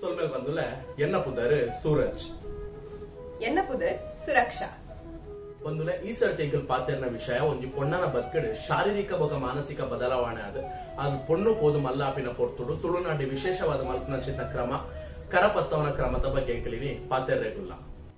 ಸೊಲ್ಮೇಲ್ ಬಂದುಲೆ ಎನ್ನ ಪುದರ್ ಸೂರಜ್ ಎನ್ನ ಪುದರ್ ಸುರಕ್ಷಾ ಬಂದುಲೆ ಈ ಸರ್ತಿ ಪಾತೆರ್ನ ವಿಷಯ ಒಂಜಿ ಪೊಣ್ಣನ ಬದುಕಡೆ ಶಾರೀರಿಕ ಬೊಕ ಮಾನಸಿಕ ಬದಲಾವಣೆ ಅದು ಪೊಣ್ಣು ಪೋದು ಮಲ್ಲಾಪಿನ ಪೊರ್ತುಡು ತುಳುನಾಡಿ ವಿಶೇಷವಾದ ಮಲ್ಪನಂಚಿನ ಕ್ರಮ ಕರಪತ್ತವನ ಕ್ರಮದ ಬಗ್ಗೆ ಎಂಕಲಿನಿ ಪಾತೆರ್ರೆಗುಲ್ಲ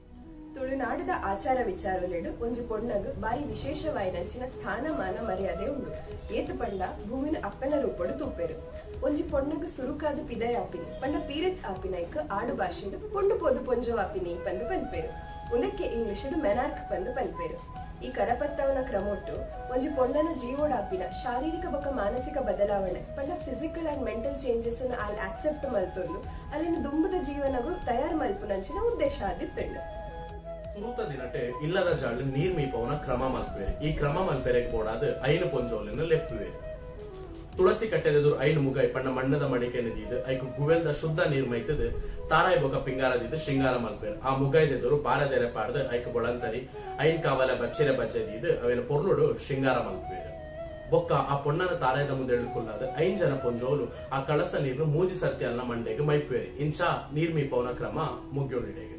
ತುಳುನಾಡದ ಆಚಾರ ವಿಚಾರಲೆಡು ಒಂಜಿ ಪೊಣ್ಣಗ್ ಬಾರಿ ವಿಶೇಷವಾಯಿನಂಚಿನ ಸ್ಥಾನಮಾನ ಮರ್ಯಾದೆ ಉಂಡು ಏತು ಪಂಡ ಭೂಮಿನ ಅಪ್ಪನ ರೂಪಡು ತೂಪೆರು ಒಂಜಿ ಪೊಣ್ಣಗ್ ಸುರುಕಾದ ಪಿದಯ ಆಪಿನಿ ಪಂಡ ಪೀರಿಯಡ್ಸ್ ಆಪಿನೈಕ್ ಆಡು ಭಾಷೆಡು ಪೊಂಡು ಪೋದು ಪೊಂಜೋ ಆಪಿನಿ ಪಂದು ಪನ್ಪೇರು ಉಂದಕ್ಕೆ ಇಂಗ್ಲಿಷಡು ಮೆನಾರ್ಕ್ ಪಂದು ಪನ್ಪೇರು ಈ ಕರಪತ್ತವನ ಕ್ರಮೊಟ್ಟು ಒಂಜಿ ಪೊಣ್ಣನ ಜೀವೋಡಾಪಿನ ಶಾರೀರಿಕ ಬೊಕ ಮಾನಸಿಕ ಬದಲಾವಣೆ ಪಂಡ ಫಿಸಿಕಲ್ ಅಂಡ್ ಮೆಂಟಲ್ ಚೇಂಜಸ್ ಅಲ್ಲಿ ಆಕ್ಸೆಪ್ಟ್ ಮಲ್ತೊಂದು ಅಲ್ಲಿನ ದುಂಬದ ಜೀವನಗೂ ತಯಾರು ಮಲ್ಪುನಂಚಿನ ಉದ್ದೇಶ ಆದಿತ್ತೆಂಡು ಸುರುತ ದಿನಟೆ ಇಲ್ಲದ ಜಾಳು ನೀರ್ ಮೀಪವನ ಕ್ರಮ ಮಲ್ಪೇರೆ ಈ ಕ್ರಮ ಮಲ್ಪೆರೆಗೆ ಬೋಡಾದ ಐನು ಪೊಂಜೋಲಿನ ಲೆಪ್ಪುವೆ ತುಳಸಿ ಕಟ್ಟೆದೆದುರು ಐನು ಮುಗ ಪಣ್ಣ ಮಣ್ಣದ ಮಡಿಕೆ ನದಿದು ಐಕು ಗುವೆಲ್ದ ಶುದ್ಧ ನೀರ್ ಮೈತದ ತಾರಾಯಿ ಬೊಕ ಪಿಂಗಾರದಿದ್ದು ಶೃಂಗಾರ ಮಲ್ಪೇರು ಆ ಮುಗೈದೆದುರು ಬಾರದೆರೆ ಪಾಡ್ದು ಐಕು ಬೊಳಂತರಿ ಐನ್ ಕಾವಲ ಬಚ್ಚೆರೆ ಬಜ್ಜದಿದ್ದು ಅವೇನ ಪೊರ್ಲುಡು ಶೃಂಗಾರ ಮಲ್ಪೇರು ಬೊಕ್ಕ ಆ ಪೊಣ್ಣನ ತಾರಾಯದ ಮುಂದೆ ಎಳ್ಕೊಳ್ಳಾದ ಐನ್ ಜನ ಪೊಂಜೋಲು ಆ ಕಳಸ ನೀರ್ನು ಮೂಜಿ ಸರ್ತಿ ಅಲ್ಲ ಮಂಡೆಗೆ ಮೈಪೇರಿ ಇಂಚ ನೀರ್ ಮೀಪವನ ಕ್ರಮ ಮುಗ್ಯೋಳಿಡೆಗೆ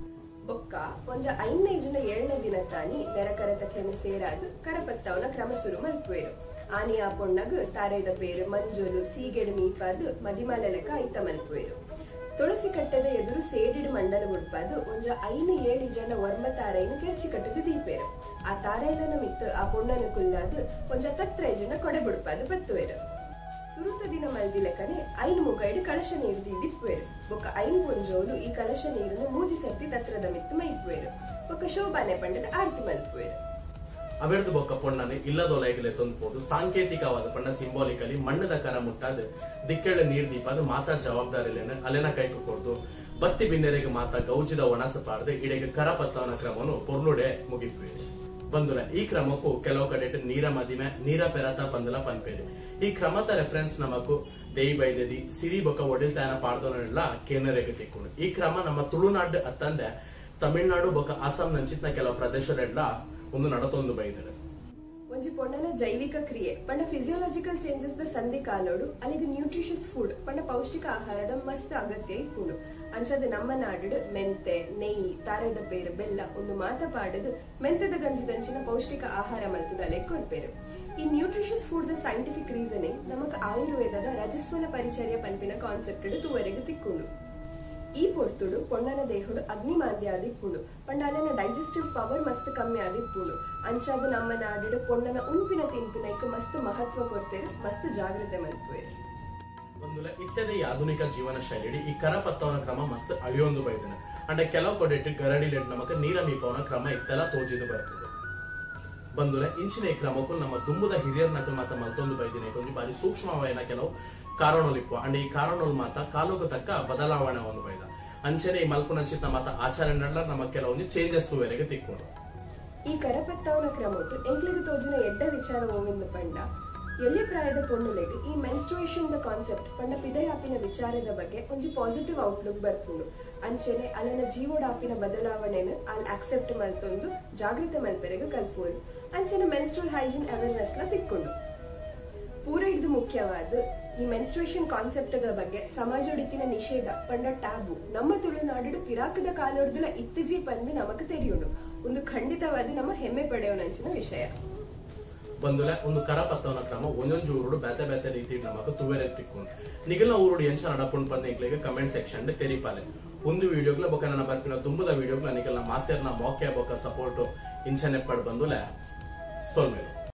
ಬೊಕ್ಕ ಒಂಜ 5ನೇ 7ನೇ ದಿನ ತಾನಿ ನೆರಕರತ ಕೆನೆ ಸೇರಾದು ಕರಪತ್ತವನ ಕ್ರಮ ಸುರು ಮಲ್ಪುವೆರು ಆನಿ ಆ ಪೊಣ್ಣಗ್ ತಾರೆದ ಪೇರು ಮಂಜುಲು ಸೀಗೆಡು ಮೀಪಾದು ಮದಿಮಲೆಲಕ ಐತ ಮಲ್ಪುವೆರು ತುಳಸಿ ಕಟ್ಟದ ಎದುರು ಸೇಡಿಡು ಮಂಡಲ ಉಡ್ಪಾದು ಒಂಜ 5-7 ಜನ ವರ್ಮ ತಾರೆಯನ್ನು ಕೆರ್ಚಿ ಕಟ್ಟದು ದೀಪೇರು ಆ ತಾರೆಯಲನ ಮಿತ್ತು ಆ ಪೊಣ್ಣನ ಕುಲ್ಲಾದು ಒಂಜ 10 ಜನ ಕೊಡೆ ಬುಡ್ಪಾದು ಬತ್ತುವೆರು ಸುರುತ ದಿನ ಮಲ್ದಿಲೆಕನೆ ಐನು ಮುಗೈಡು ಕಳಶ ನೀರು ದಿಪ್ಪುವೆರು ಬೊಕ್ಕ ಐನು ಪೊಂಜೋಲು ಈ ಕಳಶ ನೀರನ್ನು ಮೂಜಿ ಸರ್ತಿ ತತ್ರದ ಮಿತ್ತು ಮೈಪುವೆರು ಬೊಕ್ಕ ಶೋಭಾನೆ ಪಂಡದ ಆರತಿ ಮಲ್ಪುವೆರು ಅವೆರ್ದು ಬೊಕ್ಕ ಪೊಣ್ಣನೆ ಇಲ್ಲದೊಲೈಗಲೆ ತೊಂದ್ಬೋದು ಸಾಂಕೇತಿಕವಾದ ಪಂಡ ಸಿಂಬಾಲಿಕಲಿ ಮಣ್ಣದ ಕರ ಮುಟ್ಟಾದ ದಿಕ್ಕೆಳ ನೀರ್ ದೀಪಾದ ಮಾತಾ ಜವಾಬ್ದಾರಿಲೇನ ಅಲೆನ ಕೈಕು ಕೊಡ್ದು ಬತ್ತಿ ಬಿಂದೆರೆಗೆ ಮಾತಾ ಗೌಜಿದ ಒಣಸ ಪಾಡ್ದೆ ಇಡೆಗೆ ಕರಪತ್ತವನ ಕ್ರಮನು ಪೊರ್ಲುಡೆ ಮುಗಿಪುವೆ ಬಂದುಲ ಈ ಕ್ರಮಕ್ಕೂ ಕೆಲವು ಕಡೆ ನೀರ ಮದಿಮೆ ನೀರ ಪೆರತ ಪಂದಲ ಪನ್ಪೇರಿ ಈ ಕ್ರಮದ ರೆಫರೆನ್ಸ್ ನಮಕು ದೇಯಿ ಬೈದದಿ ಸಿರಿ ಬೊಕ್ಕ ಒಡಿಲ್ತಾಯನ ಪಾಡ್ದೋನೆಲ್ಲ ಕೇನರೆಗೆ ತಿಕ್ಕೊಂಡು ಈ ಕ್ರಮ ನಮ್ಮ ತುಳುನಾಡು ಅತ್ತಂದೆ ತಮಿಳ್ನಾಡು ಬೊಕ್ಕ ಅಸ್ಸಾಂ ನಂಚಿತ್ನ ಕೆಲವು ಪ್ರದೇಶರೆಲ್ಲ ಒಂದು ನಡತೊಂದು ಬೈದರೆ ಒಂಜಿ ಪೊಣ್ಣನ ಜೈವಿಕ ಕ್ರಿಯೆ ಪಂಡ ಫಿಸಿಯೋಲಾಜಿಕಲ್ ಚೇಂಜಸ್ ದ ಸಂಧಿ ಕಾಲೋಡು ಅಲ್ಲಿಗೆ ನ್ಯೂಟ್ರಿಷಸ್ ಫುಡ್ ಪಂಡ ಪೌಷ್ಟಿಕ ಆಹಾರದ ಮಸ್ತ್ ಅಗತ್ಯ ಇಪ್ಪುಂಡು ಅಂಚದ ನಮ್ಮ ನಾಡು ಮೆಂತೆ ನೆಯ್ಯಿ ತಾರೆದ ಪೇರು ಬೆಲ್ಲ ಒಂದು ಮಾತ ಪಾಡದು ಮೆಂತದ ಗಂಜಿದಂಚಿನ ಪೌಷ್ಟಿಕ ಆಹಾರ ಮಲ್ತದಲೆ ಕೊರ್ಪೇರು ಈ nutritious food the scientific reasoning ನಮಕ್ ಆಯುರ್ವೇದದ ರಜಸ್ವಲ ಪರಿಚರ್ಯ ಪಂಪಿನ ಕಾನ್ಸೆಪ್ಟ್ ತೂವರೆಗೆ ತಿಕ್ಕೊಂಡು ಈ ಪೊರ್ತುಡು ಪೊಣ್ಣನ ದೇಹುಡು ಅಗ್ನಿ ಮಾಂದ್ಯ ಆದಿಪ್ಪುಂಡು ಪಂಡ ಅಲ್ಲಿನ ಡೈಜೆಸ್ಟಿವ್ ಪವರ್ ಮಸ್ತ್ ಕಮ್ಮಿ ಆದಿಪ್ಪುಂಡು ಅಂಚಾದ ನಮ್ಮ ನಾಡು ಪೊಣ್ಣನ ಉಂಪಿನ ತಿನ್ಪಿನೈಕ್ ಮಸ್ತ್ ಮಹತ್ವ ಕೊಡ್ತೇರು ಮಸ್ತ್ ಜಾಗ್ರತೆ ಮಲ್ಪುವೆರು ಒಂದುಲ ಇತ್ಯದಿ ಆಧುನಿಕ ಜೀವನ ಶೈಲಿ ಈ ಕರಪತ್ತವನ ಕ್ರಮ ಮಸ್ತ್ ಅಳಿಯೊಂದು ಬೈದನ ಅಂಡ ಕೆಲವು ಕೊಡೆಟ್ಟು ಗರಡಿಲೆಡ್ ನಮಕ ನೀರ ಮೀಪವನ ಕ್ರಮ ಇತ್ತೆಲ್ಲ ತೋಜಿದು ಬರ್ತದೆ ಬಂದುಲೆ ಇಂಚಿನ ಈ ಕ್ರಮಕ್ಕೂ ನಮ್ಮ ದುಂಬುದ ಹಿರಿಯರ್ ನಕಲ್ ಮಾತ ಮಲ್ತೊಂದು ಬೈದಿನ ಕೊಂಚ ಬಾರಿ ಸೂಕ್ಷ್ಮವಾಯಿನ ಕೆಲವು ಕಾರಣೋಲಿಪ್ಪು ಅಂಡ್ ಈ ಕಾರಣೋಲ್ ಮಾತ ಕಾಲುಗ ತಕ್ಕ ಬದಲಾವಣೆ ಒಂದು ಬೈದ ಅಂಚನೆ ಈ ಮಲ್ಪುನಂಚಿತ ಮಾತ ಆಚರಣೆ ನಮ್ಮ ಕೆಲವೊಂದು ಚೇಂಜಸ್ ವರೆಗೆ ತಿಕ್ಕೊಂಡು ಈ ಕರಪತ್ತವನ ಕ್ರಮಟ್ಟು ಎಂಕ್ಲಿಗೆ ತೋಜಿನ ಎಡ್ಡ ವಿಚಾರ ಹೋಗಿಂದು ಪಂಡ ಎಲ್ಲಿ ಪ್ರಾಯದ ಪೊಣ್ಣುಲೆಗೆ ಈ ಮೆನ್ಸ್ಟ್ರುಯೇಷನ್ ದ ಕಾನ್ಸೆಪ್ಟ್ ಪಂಡ ಪಿದಯಾಪಿನ ವಿಚಾರದ ಬಗ್ಗೆ ಒಂಜಿ ಪಾಸಿಟಿವ್ ಔಟ್ಲುಕ್ ಬರ್ಪುಂಡು ಅಂಚನೆ ಅಲ್ಲಿನ ಜೀವೋಡಾಪಿನ ಬದಲಾವಣೆನ ಅಲ್ಲಿ ಆಕ್ಸೆಪ್ಟ್ ಮಲ್ತೊಂದು ಜಾಗೃತಿ ಮಲ್ಪೆರೆಗೆ ಕಲ್ಪುವುದು ಅಂಚನೆ ಮೆನ್ಸ್ಟ್ರುಯಲ್ ಹೈಜೀನ್ ಅವೇರ್ನೆಸ್ ನ ತಿಕ್ಕೊಂಡು ಪೂರ ಹಿಡಿದು ಮುಖ್ಯವಾದ ಈ ಮೆನ್ಸ್ಟ್ರುಯೇಷನ್ ಕಾನ್ಸೆಪ್ಟ್ ದ ಬಗ್ಗೆ ಸಮಾಜೊಡಿತಿನ ನಿಷೇಧ ಪಂಡ ಟ್ಯಾಬು ನಮ್ಮ ತುಳುನಾಡು ಪಿರಾಕದ ಕಾಲೋಡ್ದುಲ ಇತ್ತಿಜಿ ಪಂದು ನಮಕ್ ತೆರೆಯುಂಡು ಒಂದು ಖಂಡಿತವಾದ ನಮ್ಮ ಹೆಮ್ಮೆ ಪಡೆಯೋನಂಚಿನ ವಿಷಯ ಬಂದುಲೆ ಒಂದು ಕರಪತ್ತವನ ಕ್ರಮ ಒಂದೊಂದು ಊರುಡು ಬೇತೆ ಬೇತೆ ರೀತಿ ನಮಕ್ ತುವೆರೆ ತಿಕ್ಕೊಂಡು ನಿಗಲ ಊರುಡು ಎಂಚ ನಡಪುಂಡು ಪಂದ ಕಮೆಂಟ್ ಸೆಕ್ಷನ್ ತೆರಿಪಾಲೆ ಒಂದು ವಿಡಿಯೋಗ್ಲ ಬೊಕ ನನ್ನ ಬರ್ಪಿನ ತುಂಬದ ವಿಡಿಯೋಗ್ಲ ನಿಗಲ ಮಾತೆರ್ನ ಮೋಕೆ ಬೊಕ ಸಪೋರ್ಟ್ ಇಂಚನೆ ಪಡ್ ಬಂದುಲೆ ಸೊಲ್ಮೇಲು